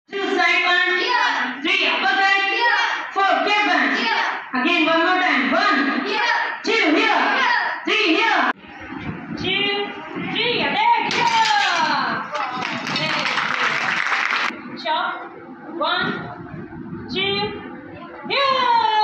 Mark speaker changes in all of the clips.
Speaker 1: Two side bend. Yeah. Three upper bend. Yeah. Four back bend. Yeah. Again one more time. One. Yeah. Two here. Yeah. Three here. 2, 3. Attack. Yeah. Chop. 1, 2. Yeah.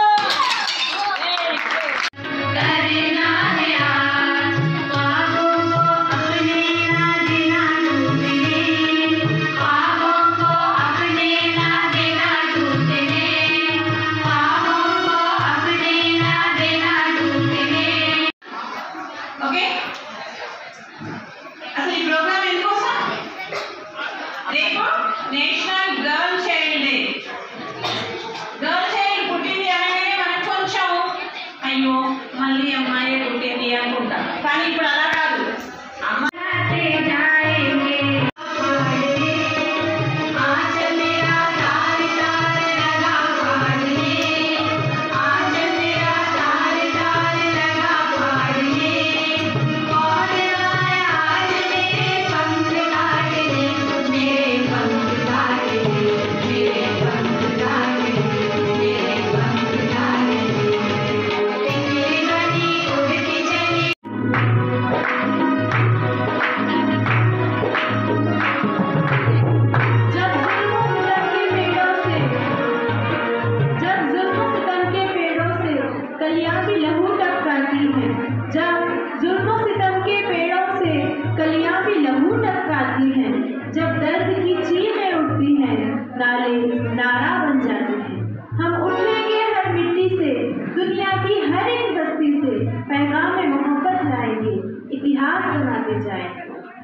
Speaker 1: National girl child day. Girl child పుట్టింది అనగానే మనకు కొంచెం అయ్యో మళ్ళీ అమ్మాయి పుట్టింది అనుకుంటాం, కానీ ఇప్పుడు అలా కాదు. जब दर्द की चीखें उठती हैं, नाले नारा बन जाते हैं। हम उठेंगे हर मिट्टी से, दुनिया की हर एक बस्ती से, पैगाम में मोहब्बत लाएंगे, इतिहास बनाते जाएंगे।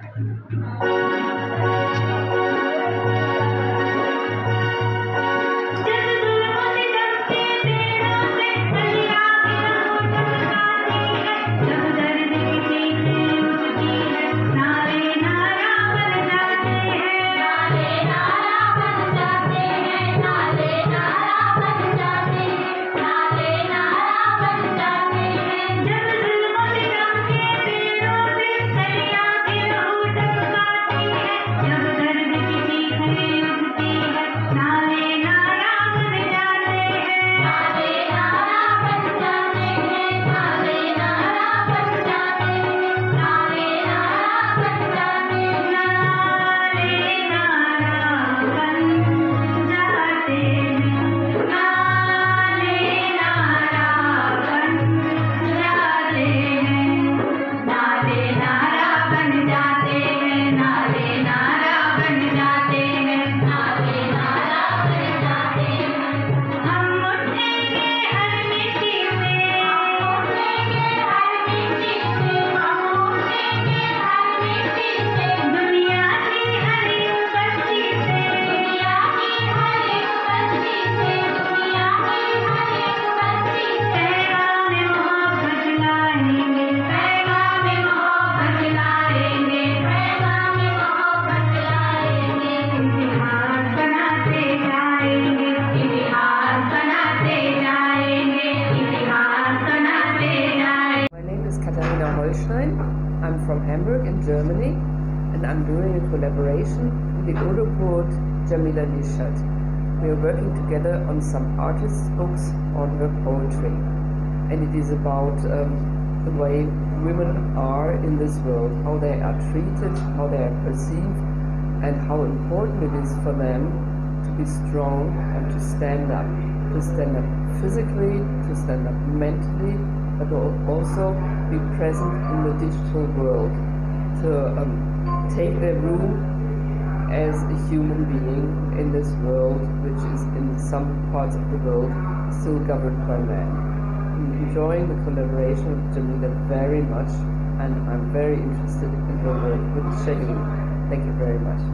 Speaker 2: I'm from Hamburg in Germany, and I'm doing a collaboration with the Urdu poet Jamila Nishat. We are working together on some artists' books on her poetry, and it is about the way women are in this world, how they are treated, how they are perceived, and how important it is for them to be strong and to stand up physically, to stand up mentally, but also be present in the digital world, to take their room as a human being in this world, which is in some parts of the world still governed by men. I'm enjoying the collaboration with Jamila very much, and I'm very interested in her work with Shaheen. Thank you very much.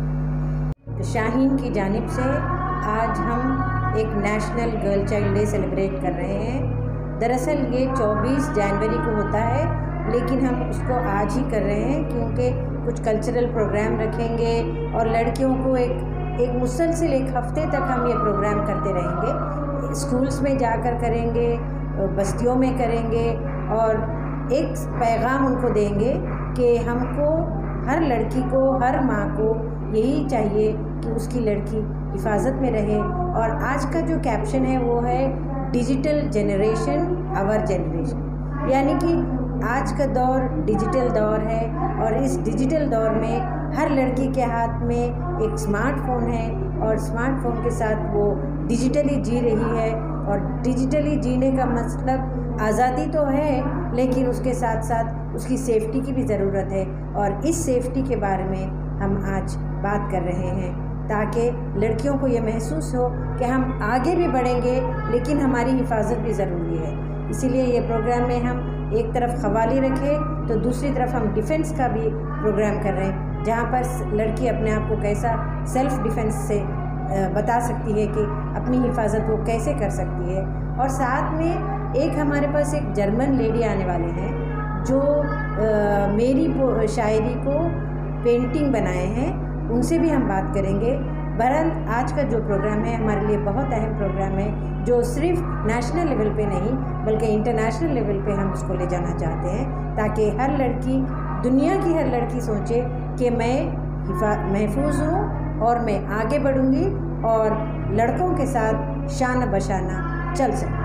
Speaker 3: Shaheen की जानिब से आज हम एक national girl child day celebrate कर रहे हैं। दरअसल ये 24 जनवरी को होता है, लेकिन हम उसको आज ही कर रहे हैं क्योंकि कुछ कल्चरल प्रोग्राम रखेंगे और लड़कियों को एक मुसलसल एक हफ्ते तक हम ये प्रोग्राम करते रहेंगे। स्कूल्स में जाकर करेंगे, बस्तियों में करेंगे और एक पैगाम उनको देंगे कि हमको हर लड़की को, हर माँ को यही चाहिए कि उसकी लड़की हिफाजत में रहे। और आज का जो कैप्शन है वो है डिजिटल जनरेशन आवर जनरेशन, यानी कि आज का दौर डिजिटल दौर है और इस डिजिटल दौर में हर लड़की के हाथ में एक स्मार्टफोन है और स्मार्टफोन के साथ वो डिजिटली जी रही है। और डिजिटली जीने का मतलब आज़ादी तो है, लेकिन उसके साथ साथ उसकी सेफ्टी की भी ज़रूरत है। और इस सेफ्टी के बारे में हम आज बात कर रहे हैं ताकि लड़कियों को ये महसूस हो कि हम आगे भी बढ़ेंगे लेकिन हमारी हिफाजत भी ज़रूरी है। इसीलिए ये प्रोग्राम में हम एक तरफ क़वाली रखें तो दूसरी तरफ हम डिफेंस का भी प्रोग्राम कर रहे हैं, जहाँ पर लड़की अपने आप को कैसा सेल्फ़ डिफेंस से बता सकती है कि अपनी हिफाजत वो कैसे कर सकती है। और साथ में एक हमारे पास एक जर्मन लेडी आने वाले हैं जो मेरी शायरी को पेंटिंग बनाए हैं, उनसे भी हम बात करेंगे। बहरहाल आज का जो प्रोग्राम है हमारे लिए बहुत अहम प्रोग्राम है, जो सिर्फ नेशनल लेवल पे नहीं बल्कि इंटरनेशनल लेवल पे हम उसको ले जाना चाहते हैं, ताकि हर लड़की, दुनिया की हर लड़की सोचे कि मैं महफूज हूँ और मैं आगे बढ़ूँगी और लड़कों के साथ शान बशाना चल सकूँ।